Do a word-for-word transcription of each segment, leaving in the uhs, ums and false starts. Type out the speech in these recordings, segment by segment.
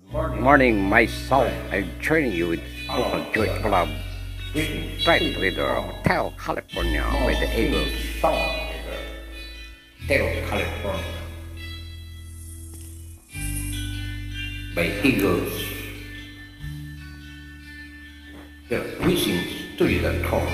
Good morning, myself. I'm joining you with Local Joy Club. Straight with the Hotel California by the Eagles. Hotel California by Eagles. The WeSing studio dot com.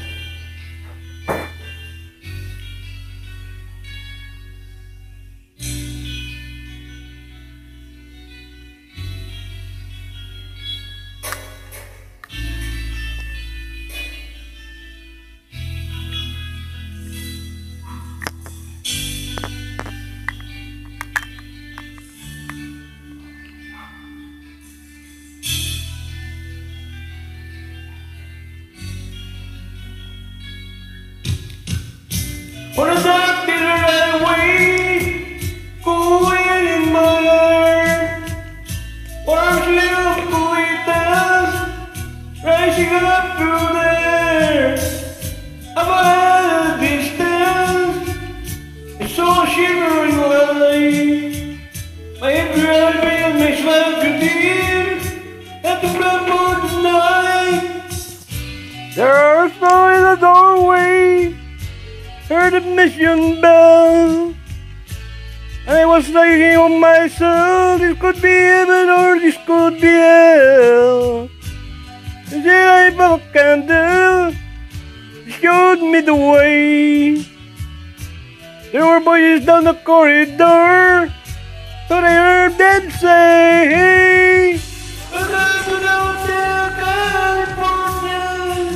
On a dark desert highway, going in my heart, orange little colitas rising up through there. About a distance, I saw a shivering light. My every heartbeat makes life continue at the blood moon tonight. There's no in the doorway. Heard a mission bell, and I was thinking of myself, this could be heaven or this could be hell. And then I found a candle, showed me the way. There were voices down the corridor, but I heard them say, hey, welcome to the Hotel California.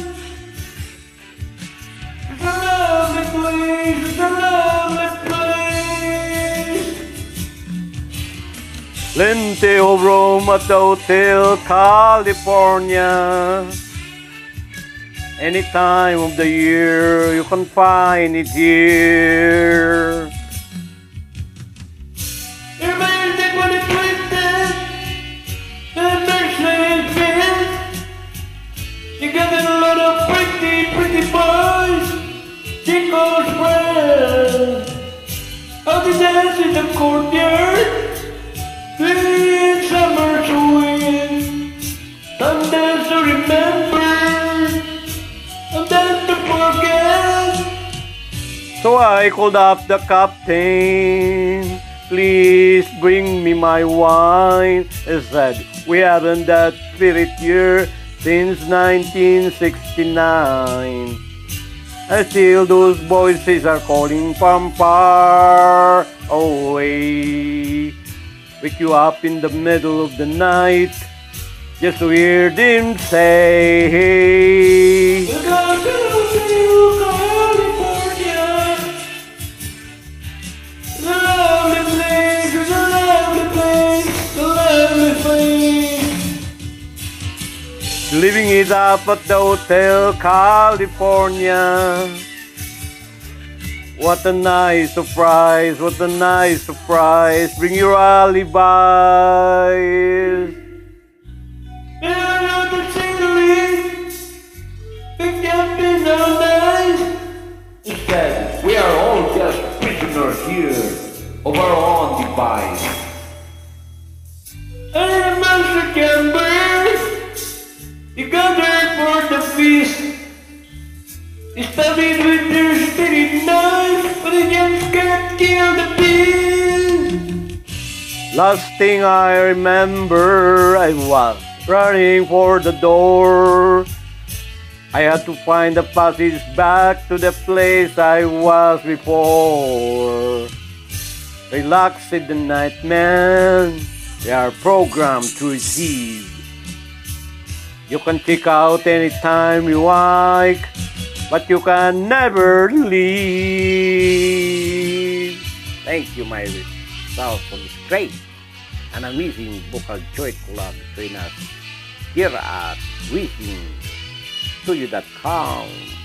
It's a lovely place, it's a lovely place. plenty of room at the Hotel California. Any time of the year you can find it here. Everybody's dead when it's twisted, the nursery is bent. You got a lot of pretty, pretty boys, Chico's friends. How they dance in the courtyard, playing summer swing. Some dance to remember, some dance to forget. So I called up the captain, please bring me my wine. He said, we haven't that spirit here since nineteen sixty-nine. And still those voices are calling from far away. Wake you up in the middle of the night just to hear them say, hey, Welcome to California. It's a lovely place, it's a lovely place, a lovely place. living it up at the Hotel California. What a nice surprise, what a nice surprise. Bring your alibis. And I know the scenery, picked up in our night. Instead, we are all just prisoners here of our own device. And a master gambler, you gathered for the feast. They studied with their spirit knife, but they just can't kill the beast. Last thing I remember, I was running for the door. I had to find the passage back to the place I was before. Relax in the night, man. They are programmed to receive. You can check out anytime you like, but you can never leave. Thank you, my self, for this great and amazing vocal joy club between us here at WeSing studio dot com.